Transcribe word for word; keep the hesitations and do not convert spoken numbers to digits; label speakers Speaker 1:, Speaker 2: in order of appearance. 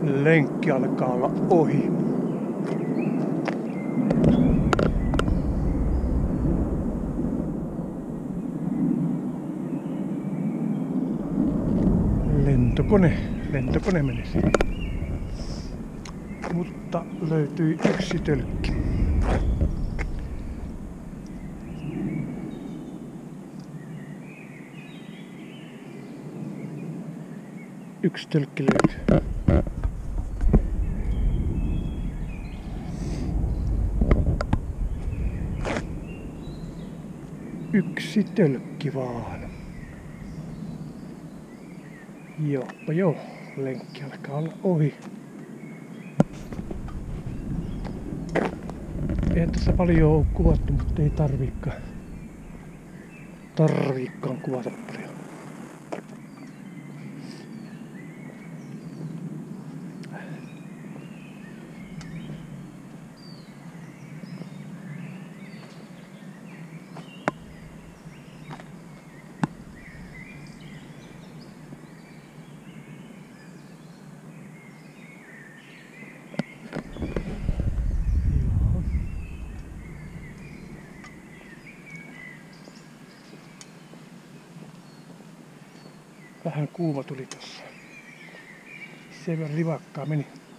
Speaker 1: Lenkki alkaa olla ohi. Lentokone, lentokone menisi. Mutta löytyi yksi tölkki. Yksi tölkki löytyy. Yksi tölkki vaan. Jopa joo, lenkki alkaa olla ohi. Eihän tässä paljon ole kuvattu, mutta ei tarviikaan. Tarviikaan kuvata paljon. Vähän kuuma tuli tossa. Sen verran rivakkaa meni.